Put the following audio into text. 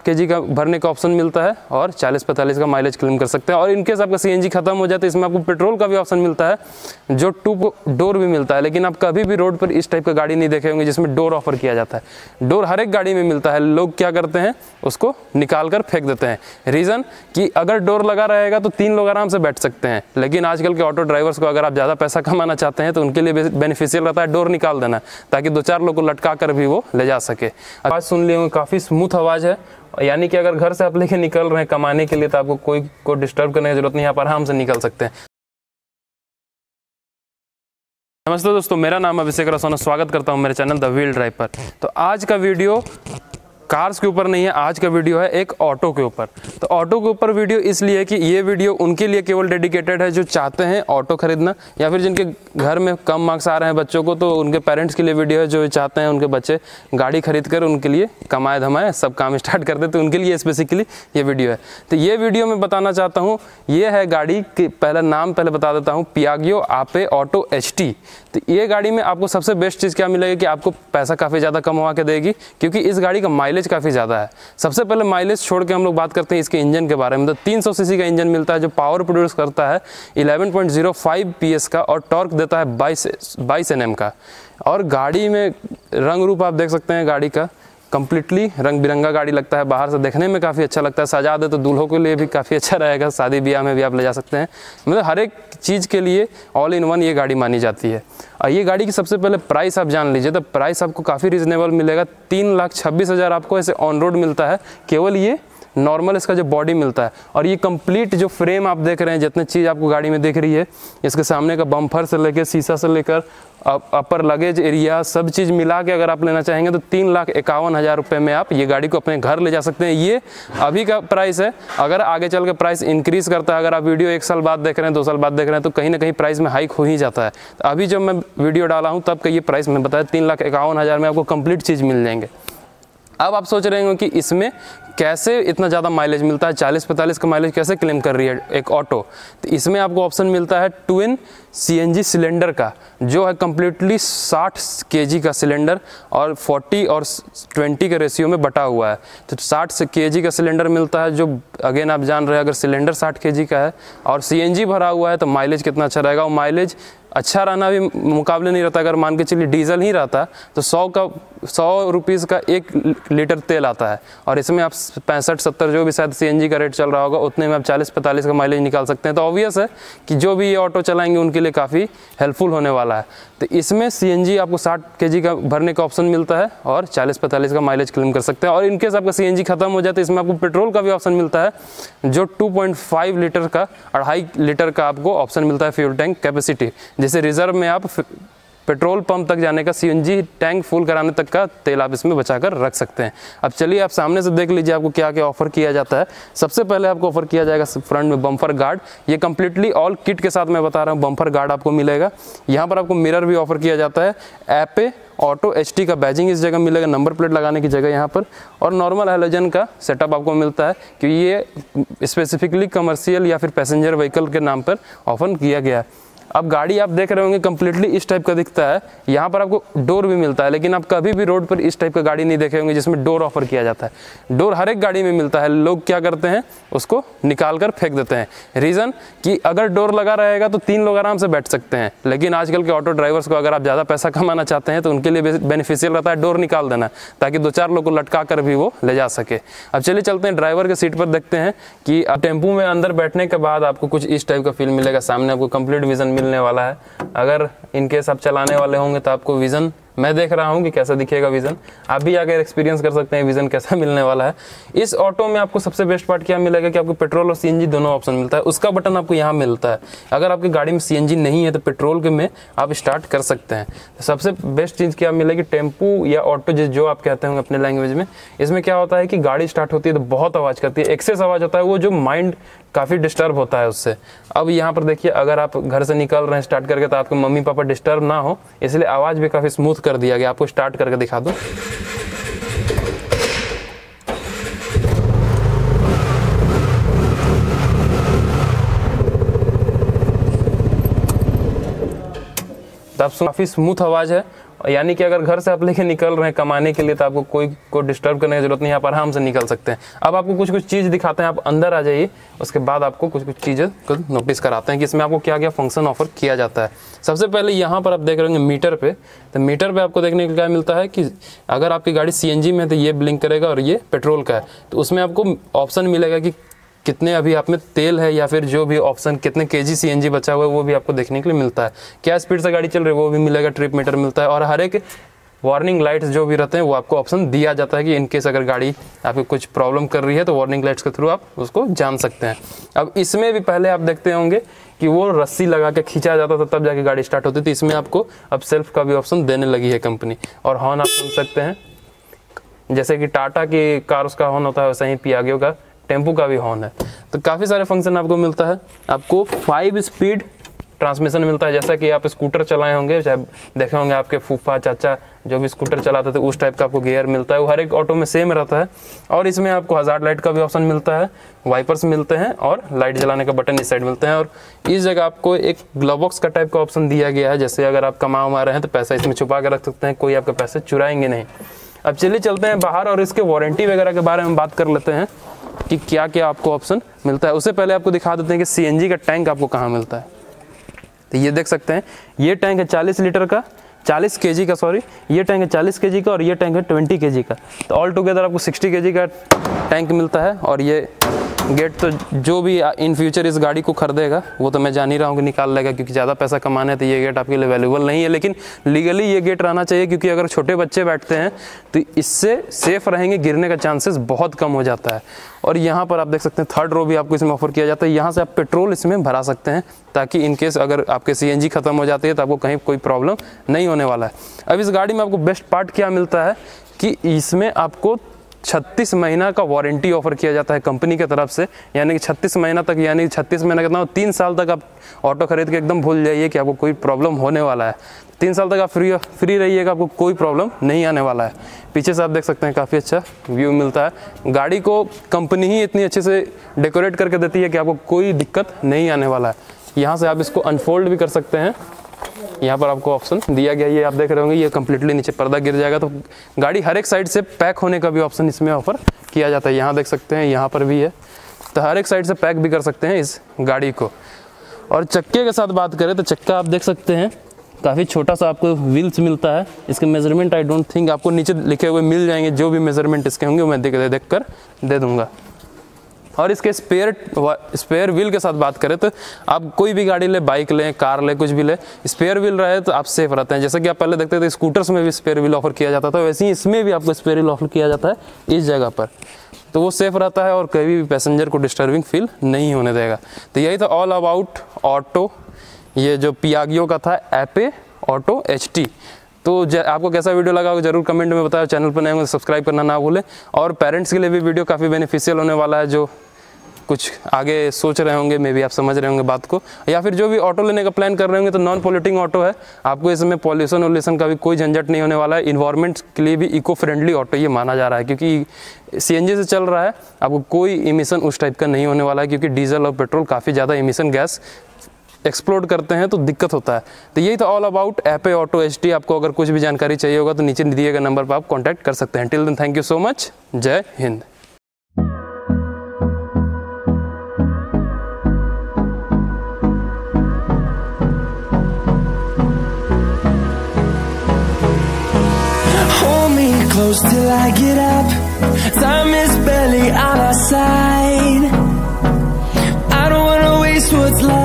KG का भरने का ऑप्शन मिलता है और 40-45 का माइलेज क्लेम कर सकते हैं। और इनकेस आपका सीएनजी खत्म हो जाए तो इसमें आपको पेट्रोल का भी ऑप्शन मिलता है जो 2 डोर भी मिलता है। लेकिन आप कभी भी रोड पर इस टाइप का गाड़ी नहीं देखे होंगे जिसमें डोर ऑफर किया जाता है। डोर हर एक गाड़ी में मिलता है, लोग क्या करते हैं उसको निकाल कर फेंक देते हैं। रीज़न कि अगर डोर लगा रहेगा तो 3 लोग आराम से बैठ सकते हैं। लेकिन आजकल के ऑटो ड्राइवर्स को अगर आप ज़्यादा पैसा कमाना चाहते हैं तो उनके लिए बेनिफिशियल रहता है डोर निकाल देना, ताकि 2-4 लोग को लटका कर भी वो ले जा सके। आवाज़ सुन लिए होंगे, काफ़ी स्मूथ आवाज़ है, यानी कि अगर घर से आप लेके निकल रहे हैं कमाने के लिए तो आपको कोई को डिस्टर्ब करने की जरूरत नहीं, आप आराम से निकल सकते हैं। नमस्ते दोस्तों, मेरा नाम अभिषेक रसोना, स्वागत करता हूं मेरे चैनल द व्हील ड्राइव पर। तो आज का वीडियो कार्स के ऊपर नहीं है, आज का वीडियो है एक ऑटो के ऊपर। तो ऑटो के ऊपर वीडियो इसलिए है कि ये वीडियो उनके लिए केवल डेडिकेटेड है जो चाहते हैं ऑटो खरीदना, या फिर जिनके घर में कम मार्क्स आ रहे हैं बच्चों को, तो उनके पेरेंट्स के लिए वीडियो है जो चाहते हैं उनके बच्चे गाड़ी खरीद कर उनके लिए कमाए धमाए सब काम स्टार्ट कर दे, तो उनके लिए स्पेसिफिकली ये वीडियो है। तो ये वीडियो में बताना चाहता हूँ, ये है गाड़ी की पहला नाम पहले बता देता हूँ, पियाजियो आपे ऑटो HT। तो ये गाड़ी में आपको सबसे बेस्ट चीज़ क्या मिलेगी कि आपको पैसा काफ़ी ज़्यादा कमवा के देगी, क्योंकि इस गाड़ी का माइलेज काफ़ी ज़्यादा है। सबसे पहले माइलेज छोड़ के हम लोग बात करते हैं इसके इंजन के बारे में। तो 300 सीसी का इंजन मिलता है जो पावर प्रोड्यूस करता है 11.05 PS का, और टॉर्क देता है 22 Nm का। और गाड़ी में रंग रूप आप देख सकते हैं, गाड़ी का कंप्लीटली रंग बिरंगा गाड़ी लगता है, बाहर से देखने में काफ़ी अच्छा लगता है। सजा दे तो दूल्हों के लिए भी काफ़ी अच्छा रहेगा, शादी ब्याह में भी आप ले जा सकते हैं। मतलब हर एक चीज़ के लिए ऑल इन वन ये गाड़ी मानी जाती है। और ये गाड़ी की सबसे पहले प्राइस आप जान लीजिए, तो प्राइस आपको काफ़ी रीजनेबल मिलेगा। 3,26,000 आपको ऐसे ऑन रोड मिलता है, केवल ये नॉर्मल इसका जो बॉडी मिलता है। और ये कंप्लीट जो फ्रेम आप देख रहे हैं, जितने चीज़ आपको गाड़ी में दिख रही है, इसके सामने का बम्फर से लेकर शीशा से लेकर अपर लगेज एरिया सब चीज़ मिला के अगर आप लेना चाहेंगे तो 3,51,000 रुपये में आप ये गाड़ी को अपने घर ले जा सकते हैं। ये अभी का प्राइस है, अगर आगे चल के प्राइस इंक्रीज़ करता है, अगर आप वीडियो 1 साल बाद देख रहे हैं 2 साल बाद देख रहे हैं तो कहीं ना कहीं प्राइस में हाइक हो ही जाता है। तो अभी जब मैं वीडियो डाला हूँ तब का ये प्राइस मैं बताया 3,51,000 में आपको कंप्लीट चीज़ मिल जाएंगे। अब आप सोच रहे होंगे कि इसमें कैसे इतना ज़्यादा माइलेज मिलता है, 40-45 का माइलेज कैसे क्लेम कर रही है एक ऑटो। तो इसमें आपको ऑप्शन मिलता है ट्विन CNG सिलेंडर का, जो है कम्प्लीटली 60 kg का सिलेंडर और 40 और 20 के रेशियो में बटा हुआ है। तो 60 kg का सिलेंडर मिलता है, जो अगेन आप जान रहे हैं अगर सिलेंडर 60 kg का है और CNG भरा हुआ है तो माइलेज कितना अच्छा रहेगा। और माइलेज अच्छा रहना भी मुकाबले नहीं रहता। अगर मान के चलिए डीजल ही रहता तो 100 रुपीज़ का 1 लीटर तेल आता है, और इसमें आप 65-70 जो भी शायद CNG का रेट चल रहा होगा उतने में आप 40-45 का माइलेज निकाल सकते हैं। तो ऑब्वियस है कि जो भी ये ऑटो चलाएंगे उनके लिए काफ़ी हेल्पफुल होने वाला है। तो इसमें CNG आपको 60 kg का भरने का ऑप्शन मिलता है और 40-45 का माइलेज क्लेम कर सकते हैं। और इनकेस आपका CNG खत्म हो जाए तो इसमें आपको पेट्रोल का भी ऑप्शन मिलता है जो 2.5 लीटर का 2.5 लीटर का आपको ऑप्शन मिलता है फ्यूल टैंक कैपेसिटी। जैसे रिजर्व में आप पेट्रोल पंप तक जाने का CNG टैंक फुल कराने तक का तेल आप इसमें बचाकर रख सकते हैं। अब चलिए आप सामने से देख लीजिए आपको क्या क्या ऑफर किया जाता है। सबसे पहले आपको ऑफर किया जाएगा फ्रंट में बम्पर गार्ड, ये कंप्लीटली ऑल किट के साथ मैं बता रहा हूँ, बम्पर गार्ड आपको मिलेगा। यहाँ पर आपको मिरर भी ऑफर किया जाता है, आपे ऑटो HT का बैजिंग इस जगह मिलेगा, नंबर प्लेट लगाने की जगह यहाँ पर, और नॉर्मल हैलोजन का सेटअप आपको मिलता है कि ये स्पेसिफिकली कमर्शियल या फिर पैसेंजर व्हीकल के नाम पर ऑफर किया गया है। अब गाड़ी आप देख रहे होंगे कंप्लीटली इस टाइप का दिखता है। यहाँ पर आपको डोर भी मिलता है, लेकिन आप कभी भी रोड पर इस टाइप का गाड़ी नहीं देखे होंगे जिसमें डोर ऑफर किया जाता है। डोर हर एक गाड़ी में मिलता है, लोग क्या करते हैं उसको निकाल कर फेंक देते हैं। रीज़न कि अगर डोर लगा रहेगा तो 3 लोग आराम से बैठ सकते हैं। लेकिन आजकल के ऑटो ड्राइवर्स को अगर आप ज़्यादा पैसा कमाना चाहते हैं तो उनके लिए बेनिफिशियल रहता है डोर निकाल देना, ताकि 2-4 लोग को लटका कर भी वो ले जा सके। अब चलिए चलते हैं ड्राइवर के सीट पर, देखते हैं कि अब टेम्पू में अंदर बैठने के बाद आपको कुछ इस टाइप का फील मिलेगा। सामने आपको कंप्लीट विजन मिलने वाला है। अगर इनकेस आप चलाने वाले होंगे तो आपको विज़न, मैं देख रहा हूँ कि कैसा दिखेगा विज़न, आप भी आकर एक्सपीरियंस कर सकते हैं विज़न कैसा मिलने वाला है। इस ऑटो में आपको सबसे बेस्ट पार्ट क्या मिलेगा कि आपको पेट्रोल और CNG दोनों ऑप्शन मिलता है। उसका बटन आपको यहाँ मिलता है। अगर आपकी गाड़ी में CNG नहीं है तो पेट्रोल के में आप स्टार्ट कर सकते हैं। तो सबसे बेस्ट चीज़ क्या मिलेगी, टेम्पू या ऑटो जो आप कहते होंगे अपने लैंग्वेज में, इसमें क्या होता है कि गाड़ी स्टार्ट होती है तो बहुत आवाज़ करती है, एक्सेस आवाज़ होता है, वो जो माइंड काफ़ी डिस्टर्ब होता है उससे। अब यहाँ पर देखिए, अगर आप घर से निकल रहे हैं स्टार्ट करके तो आपके मम्मी पापा डिस्टर्ब ना हो, इसलिए आवाज़ भी काफ़ी स्मूथ कर दिया गया। आपको स्टार्ट करके दिखा दो। तो आप काफ़ी स्मूथ आवाज़ है, यानी कि अगर घर से आप लेके निकल रहे हैं कमाने के लिए तो आपको कोई डिस्टर्ब करने की जरूरत नहीं है, आप आराम से निकल सकते हैं। अब आपको कुछ चीज़ दिखाते हैं, आप अंदर आ जाइए, उसके बाद आपको कुछ चीज़ें को नोटिस कराते हैं कि इसमें आपको क्या क्या फंक्शन ऑफर किया जाता है। सबसे पहले यहाँ पर आप देख रहे होंगे मीटर पे, तो मीटर पे आपको देखने को क्या मिलता है कि अगर आपकी गाड़ी CNG में है तो ये ब्लिंक करेगा, और ये पेट्रोल का है तो उसमें आपको ऑप्शन मिलेगा कि कितने अभी आप में तेल है, या फिर जो भी ऑप्शन कितने kg CNG बचा हुआ है वो भी आपको देखने के लिए मिलता है। क्या स्पीड से गाड़ी चल रही है वो भी मिलेगा, ट्रिप मीटर मिलता है, और हर एक वार्निंग लाइट्स जो भी रहते हैं वो आपको ऑप्शन दिया जाता है कि इनकेस अगर गाड़ी आपको कुछ प्रॉब्लम कर रही है तो वार्निंग लाइट्स के थ्रू आप उसको जान सकते हैं। अब इसमें भी पहले आप देखते होंगे कि वो रस्सी लगा के खींचा जाता था तब जाके गाड़ी स्टार्ट होती थी, इसमें आपको अब सेल्फ का भी ऑप्शन देने लगी है कंपनी। और हॉर्न आप सुन सकते हैं, जैसे कि टाटा की कार उसका हॉर्न होता है वैसे ही पियागो का टेम्पो का भी हॉर्न है। तो काफ़ी सारे फंक्शन आपको मिलता है। आपको 5 स्पीड ट्रांसमिशन मिलता है, जैसा कि आप स्कूटर चलाए होंगे, चाहे देखे होंगे आपके फूफा चाचा जो भी स्कूटर चलाते थे उस टाइप का आपको गियर मिलता है, वो हर एक ऑटो में सेम रहता है। और इसमें आपको हज़ार्ड लाइट का भी ऑप्शन मिलता है, वाइपर्स मिलते हैं और लाइट जलाने का बटन इस साइड मिलते हैं। और इस जगह आपको एक ग्लव बॉक्स का टाइप का ऑप्शन दिया गया है, जैसे अगर आप कमा रहे हैं तो पैसा इसमें छुपा के रख सकते हैं, कोई आपके पैसे चुराएंगे नहीं। अब चलिए चलते हैं बाहर और इसके वारंटी वगैरह के बारे में बात कर लेते हैं कि क्या क्या आपको ऑप्शन मिलता है। उससे पहले आपको दिखा देते हैं कि CNG का टैंक आपको कहाँ मिलता है। तो ये देख सकते हैं, ये टैंक है 40 लीटर का, 40 kg का, सॉरी, ये टैंक है 40 kg का और ये टैंक है 20 kg का। तो ऑल टुगेदर आपको 60 kg का टैंक मिलता है। और ये गेट तो जो भी इन फ्यूचर इस गाड़ी को खरीदेगा वो तो मैं जान ही रहा हूँ कि निकाल लेगा, क्योंकि ज़्यादा पैसा कमाना है तो ये गेट आपके लिए अवेलेबल नहीं है, लेकिन लीगली ये गेट रहना चाहिए, क्योंकि अगर छोटे बच्चे बैठते हैं तो इससे सेफ रहेंगे, गिरने का चांसेस बहुत कम हो जाता है। और यहाँ पर आप देख सकते हैं 3rd रो भी आपको इसमें ऑफर किया जाता है, यहाँ से आप पेट्रोल इसमें भरा सकते हैं, ताकि इनकेस अगर आपके CNG खत्म हो जाती है तो आपको कहीं कोई प्रॉब्लम नहीं होने वाला है। अब इस गाड़ी में आपको बेस्ट पार्ट क्या मिलता है कि इसमें आपको 36 महीना का वारंटी ऑफर किया जाता है कंपनी की तरफ से, यानी कि 36 महीना तक, यानी 36 महीना कितना, 3 साल तक आप ऑटो खरीद के एकदम भूल जाइए कि आपको कोई प्रॉब्लम होने वाला है। 3 साल तक आप फ्री रहिएगा, आपको कोई प्रॉब्लम नहीं आने वाला है। पीछे से आप देख सकते हैं काफ़ी अच्छा व्यू मिलता है। गाड़ी को कंपनी ही इतनी अच्छे से डेकोरेट करके देती है कि आपको कोई दिक्कत नहीं आने वाला है। यहाँ से आप इसको अनफोल्ड भी कर सकते हैं, यहाँ पर आपको ऑप्शन दिया गया, ये आप देख रहे होंगे, ये कम्प्लीटली नीचे पर्दा गिर जाएगा। तो गाड़ी हर एक साइड से पैक होने का भी ऑप्शन इसमें ऑफर किया जाता है। यहाँ देख सकते हैं, यहाँ पर भी है, तो हर एक साइड से पैक भी कर सकते हैं इस गाड़ी को। और चक्के के साथ बात करें तो चक्का आप देख सकते हैं काफ़ी छोटा सा आपको व्हील्स मिलता है। इसके मेजरमेंट आई डोंट थिंक आपको नीचे लिखे हुए मिल जाएंगे, जो भी मेजरमेंट इसके होंगे मैं देख कर दे दूँगा। और इसके स्पेयर व्हील के साथ बात करें तो आप कोई भी गाड़ी ले, बाइक लें, कार ले, कुछ भी ले, स्पेयर व्हील रहे तो आप सेफ रहते हैं। जैसे कि आप पहले देखते थे स्कूटर्स में भी स्पेयर व्हील ऑफर किया जाता था, वैसे ही इसमें भी आपको स्पेयर व्हील ऑफर किया जाता है इस जगह पर, तो वो सेफ रहता है और कभी भी पैसेंजर को डिस्टर्बिंग फील नहीं होने देगा। तो यही था ऑल अबाउट ऑटो, ये जो पियागो का था एपे ऑटो HT। तो आपको कैसा वीडियो लगा जरूर कमेंट में बताओ। चैनल पर नए होंगे तो सब्सक्राइब करना ना भूलें। और पेरेंट्स के लिए भी वीडियो काफ़ी बेनिफिशियल होने वाला है, जो कुछ आगे सोच रहे होंगे, मे बी आप समझ रहे होंगे बात को, या फिर जो भी ऑटो लेने का प्लान कर रहे होंगे तो नॉन पॉल्यूटिंग ऑटो है। आपको इसमें पॉल्यूशन का भी कोई झंझट नहीं होने वाला है। इन्वायरमेंट के लिए भी इको फ्रेंडली ऑटो ये माना जा रहा है, क्योंकि CNG से चल रहा है, आपको कोई इमिशन उस टाइप का नहीं होने वाला है, क्योंकि डीजल और पेट्रोल काफ़ी ज़्यादा इमिशन गैस एक्सप्लोड करते हैं तो दिक्कत होता है। तो यही था all about Ape auto HT। आपको अगर कुछ भी जानकारी चाहिए होगा तो नीचे दिए गए नंबर पर आप कॉन्टैक्ट कर सकते हैं। Till then thank you so much, जय हिंद। Close till I get up, time is barely on our side. I don't wanna waste what's left.